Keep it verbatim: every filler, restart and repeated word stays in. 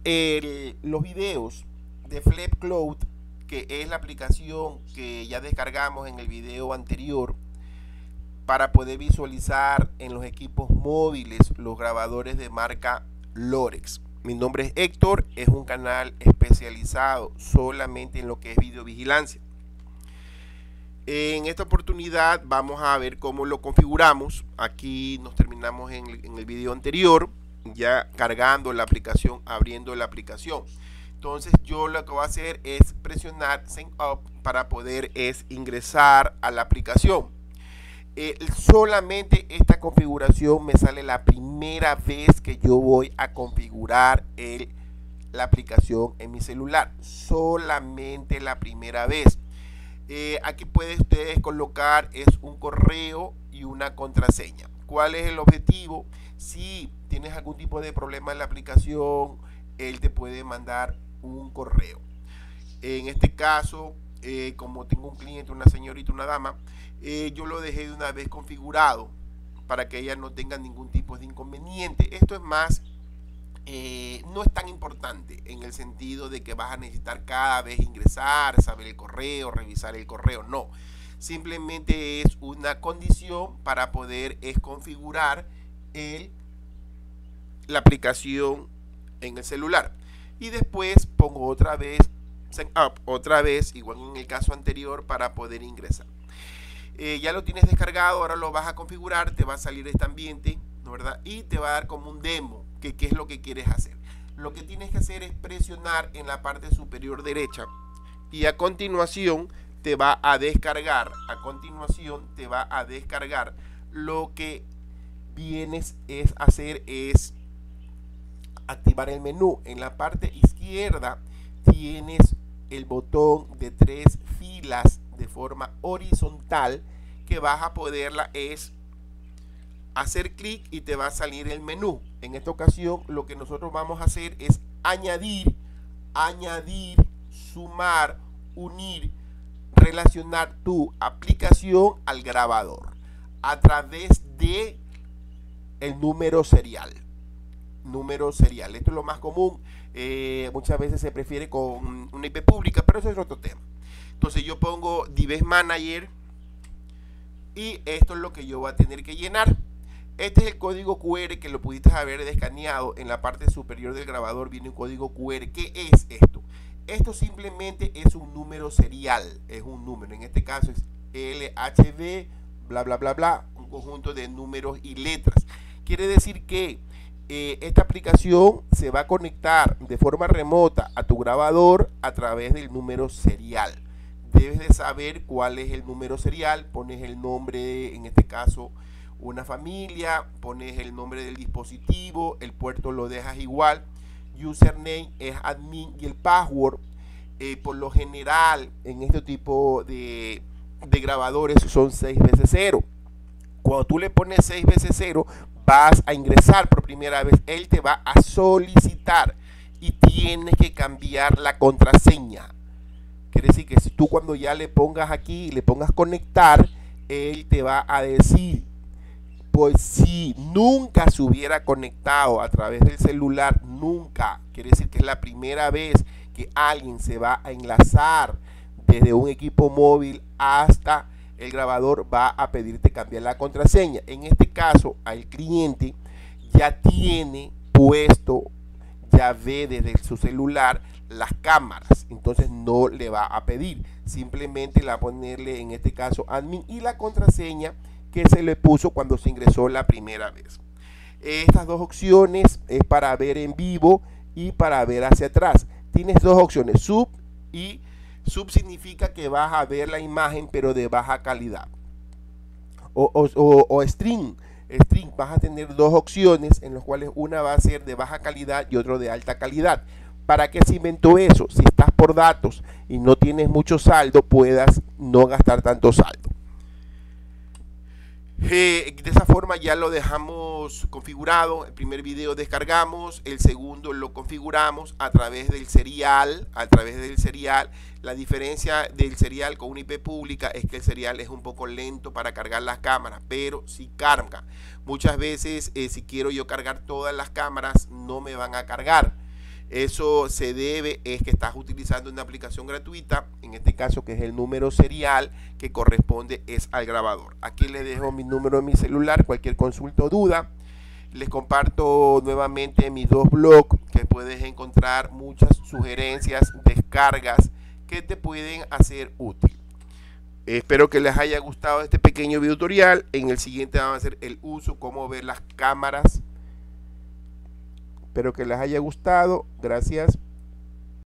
El, los videos de FlexCloud, que es la aplicación que ya descargamos en el video anterior para poder visualizar en los equipos móviles los grabadores de marca Lorex. Mi nombre es Héctor, es un canal especializado solamente en lo que es videovigilancia. En esta oportunidad vamos a ver cómo lo configuramos. Aquí nos terminamos en el, en el video anterior, ya cargando la aplicación, abriendo la aplicación. Entonces yo lo que voy a hacer es presionar Sign Up para poder es ingresar a la aplicación. Eh, solamente esta configuración me sale la primera vez que yo voy a configurar el, la aplicación en mi celular. Solamente la primera vez. Eh, aquí pueden ustedes colocar es un correo y una contraseña. ¿Cuál es el objetivo? Si tienes algún tipo de problema en la aplicación, él te puede mandar un correo. En este caso, eh, como tengo un cliente, una señorita, una dama, eh, yo lo dejé de una vez configurado para que ella no tenga ningún tipo de inconveniente. Esto es más, eh, no es tan importante en el sentido de que vas a necesitar cada vez ingresar, saber el correo, revisar el correo. No, simplemente es una condición para poder es configurar el, la aplicación en el celular. Y después pongo otra vez Sign Up, otra vez, igual en el caso anterior, para poder ingresar. Eh, ya lo tienes descargado, ahora lo vas a configurar, te va a salir este ambiente, ¿no, verdad? Y te va a dar como un demo, que qué es lo que quieres hacer. Lo que tienes que hacer es presionar en la parte superior derecha y a continuación te va a descargar, a continuación te va a descargar. Lo que vienes es hacer es activar el menú. En la parte izquierda tienes el botón de tres filas de forma horizontal que vas a poderla es hacer clic y te va a salir el menú. En esta ocasión lo que nosotros vamos a hacer es añadir, añadir, sumar, unir, relacionar tu aplicación al grabador a través de el número serial. Número serial. Esto es lo más común. Eh, muchas veces se prefiere con una I P pública, pero eso es otro tema. Entonces yo pongo Device Manager y esto es lo que yo voy a tener que llenar. Este es el código Q R que lo pudiste haber escaneado. En la parte superior del grabador viene un código Q R. ¿Qué es esto? Esto simplemente es un número serial. Es un número. En este caso es L H B, bla, bla, bla, bla. Un conjunto de números y letras. Quiere decir que eh, esta aplicación se va a conectar de forma remota a tu grabador a través del número serial. Debes de saber cuál es el número serial. Pones el nombre, en este caso una familia, pones el nombre del dispositivo, el puerto lo dejas igual, username es admin y el password, eh, por lo general en este tipo de, de grabadores son seis veces cero. Cuando tú le pones seis veces cero, vas a ingresar por primera vez, él te va a solicitar y tienes que cambiar la contraseña. Quiere decir que si tú cuando ya le pongas aquí, le pongas conectar, él te va a decir, pues si nunca se hubiera conectado a través del celular, nunca, quiere decir que es la primera vez que alguien se va a enlazar desde un equipo móvil hasta el grabador, va a pedirte cambiar la contraseña. En este caso, al cliente ya tiene puesto, ya ve desde su celular las cámaras, entonces no le va a pedir, simplemente le va a ponerle en este caso admin y la contraseña que se le puso cuando se ingresó la primera vez. Estas dos opciones es para ver en vivo y para ver hacia atrás. Tienes dos opciones, sub y sub significa que vas a ver la imagen pero de baja calidad. O, o, o, o string, string, vas a tener dos opciones en las cuales una va a ser de baja calidad y otro de alta calidad. ¿Para qué se inventó eso? Si estás por datos y no tienes mucho saldo, puedas no gastar tanto saldo. Eh, de esa forma ya lo dejamos configurado. El primer video descargamos, el segundo lo configuramos a través del serial, a través del serial. La diferencia del serial con una I P pública es que el serial es un poco lento para cargar las cámaras, pero sí carga. Muchas veces eh, si quiero yo cargar todas las cámaras no me van a cargar. Eso se debe es que estás utilizando una aplicación gratuita, en este caso que es el número serial que corresponde es al grabador. Aquí les dejo mi número en mi celular, cualquier consulta o duda. Les comparto nuevamente mis dos blogs, que puedes encontrar muchas sugerencias, descargas que te pueden hacer útil. Espero que les haya gustado este pequeño video tutorial. En el siguiente vamos a hacer el uso, cómo ver las cámaras. Espero que les haya gustado. Gracias.